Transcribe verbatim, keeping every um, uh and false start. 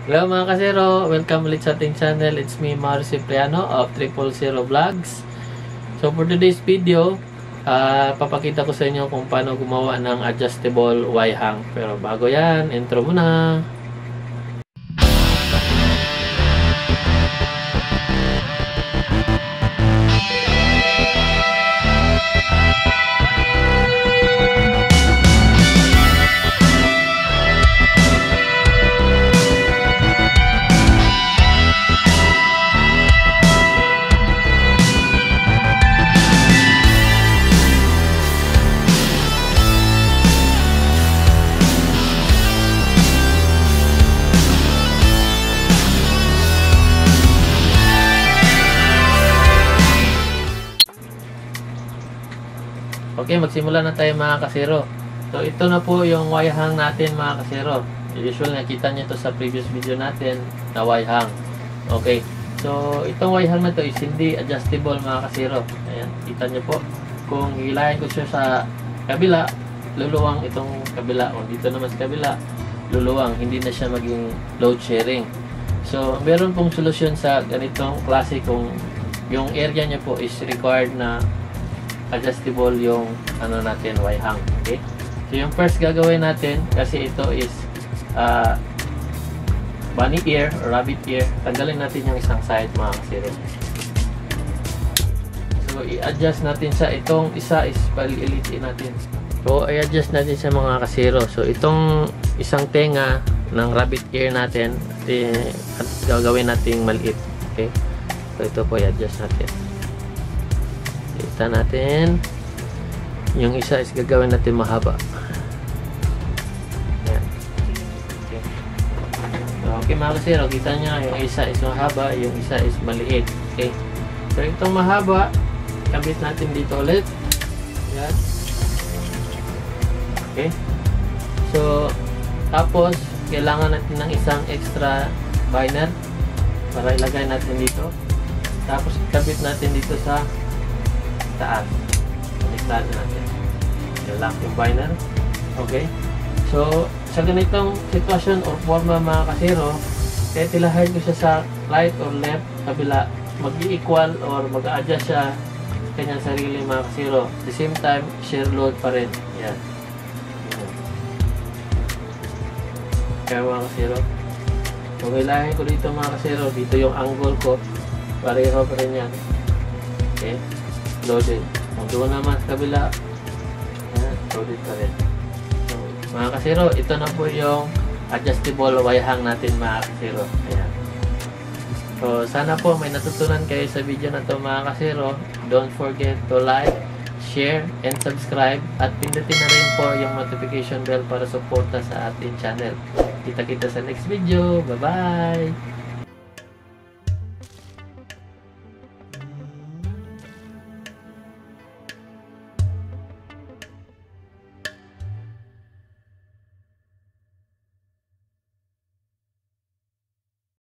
Hello mga kasero, welcome ulit sa ating channel. It's me, Mario Cipriano of Triple Zero Vlogs. So for today's video, uh, papakita ko sa inyo kung paano gumawa ng adjustable Y-hang. Pero bago yan, intro muna. Okay, magsimula na tayo mga kasero. So ito na po yung Y-hang natin mga kasero. Usually nakita nyo ito sa previous video natin na Y-hang. Okay, so itong Y-hang na to is hindi adjustable mga kasero. Ayan, kita nyo po. Kung hilahin ko siya sa kabila, luluwang itong kabila. O dito naman sa kabila, luluwang. Hindi na siya maging load sharing. So meron pong solusyon sa ganitong klase kung yung area nyo po is required na adjustable yung ano natin, Y-hang. Okay, so yung first gagawin natin, kasi ito is uh, bunny ear or rabbit ear, tanggalin natin yung isang side mga kasero. So i-adjust natin sa itong isa is palilitin natin. So i-adjust natin sa mga kasero. So itong isang tenga ng rabbit ear natin at gagawin natin maliit. Okay, so ito po i-adjust natin. Kita natin yung isa is gagawin natin mahaba. Ayan. Okay, so, okay mga kasero, kita nyo yung isa is mahaba, yung isa is maliit. Okay, so itong mahaba kabit natin dito ulit. Ayan. Okay, so tapos kailangan natin ng isang extra binder para ilagay natin dito, tapos kabit natin dito sa taas. Baliktad natin. I-lock yung binder. Okay. So, sa ganitong sitwasyon or forma mga kasero, titilahin ko siya sa right or left, kabila, mag-i-equal or mag-a-adjust siya sa kanyang sarili mga kasero. At the same time, share load pa rin. Yan. Kaya mga kasero, so, hilahin ko dito mga kasero, dito yung angle ko, pareho pa rin yan. Okay, loaded. Kung doon naman sa kabila, ayan, loaded pa rin. So, mga kasero, ito na po yung adjustable Y-hang natin mga kasero. Ayan. So sana po may natutunan kayo sa video na to mga kasero. Don't forget to like, share, and subscribe, at pindutin na rin po yung notification bell para suporta sa ating channel. Kita-kita sa next video. Bye bye!